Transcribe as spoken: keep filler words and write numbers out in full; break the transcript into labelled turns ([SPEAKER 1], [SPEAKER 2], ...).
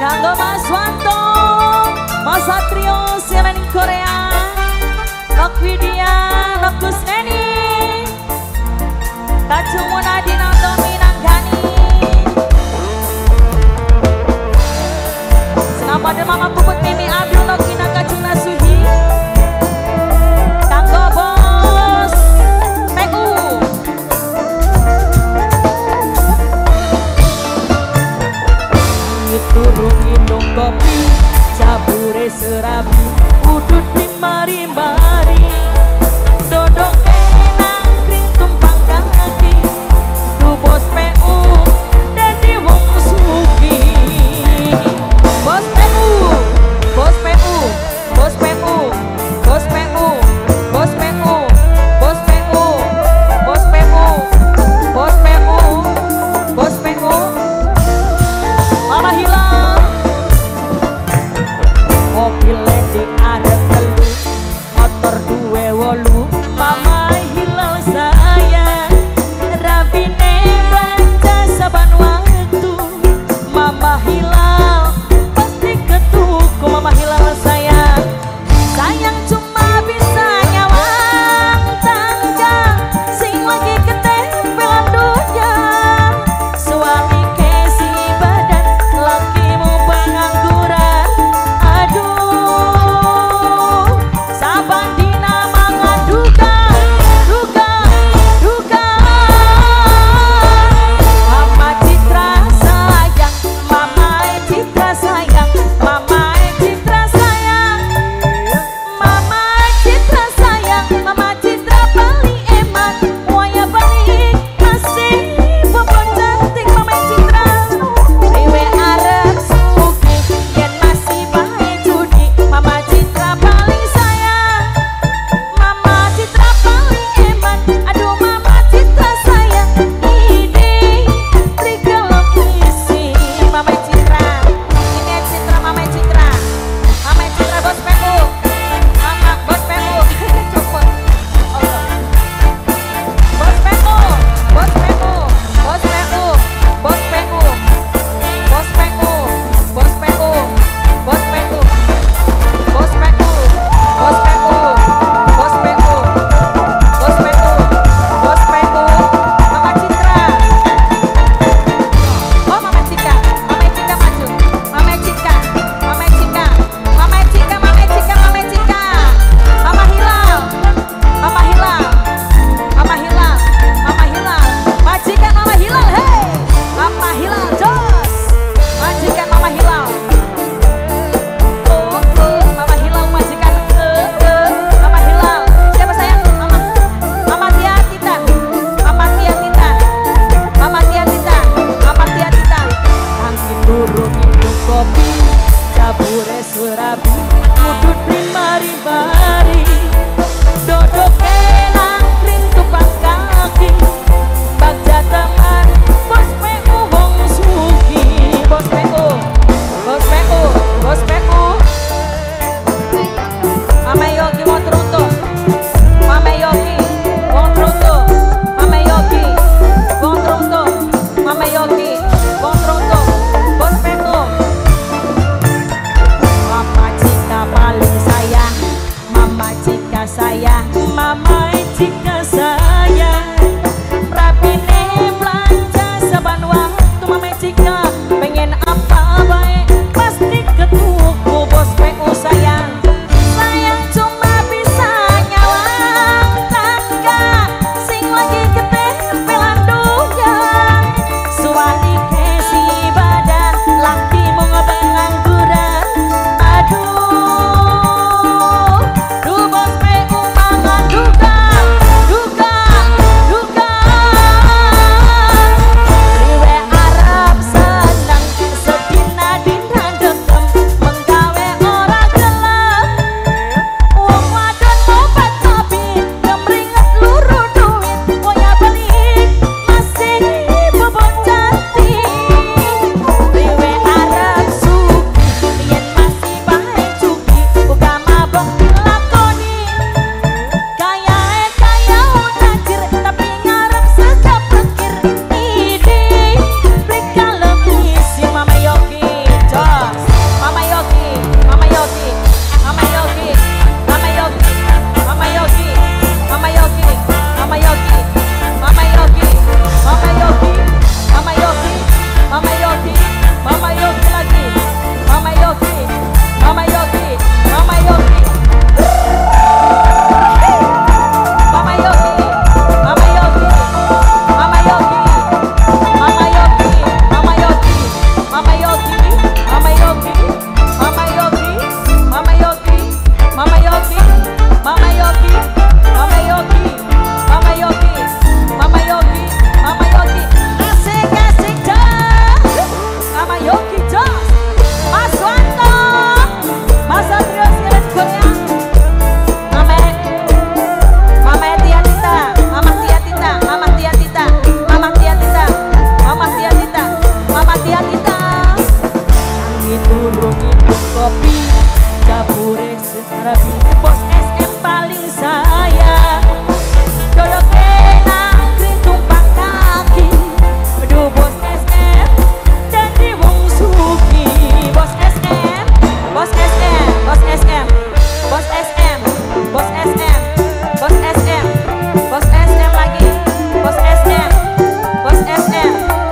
[SPEAKER 1] Kanggo Mas Wanto, Mas Satrio, Sialan Korea, Nok Widya, Nok Kusneni, Kacumuna Dinatomi Nanggani. Senapa dan Mama Puput Mimi Abdul Nok Kina Kacuna Suhi. Kanggo Bos P U. Turun minum kopi, cabure serabi, udut di mari-mari, dodok enang kring tumpang kaki, tu bos P U dan di wong suki. Bos P U, bos P U, bos P U, bos P U, bos P U, bos P U, bos P U, bos P U, bos P U. Mama hilang mobil landing ada telu motor duwe Bye.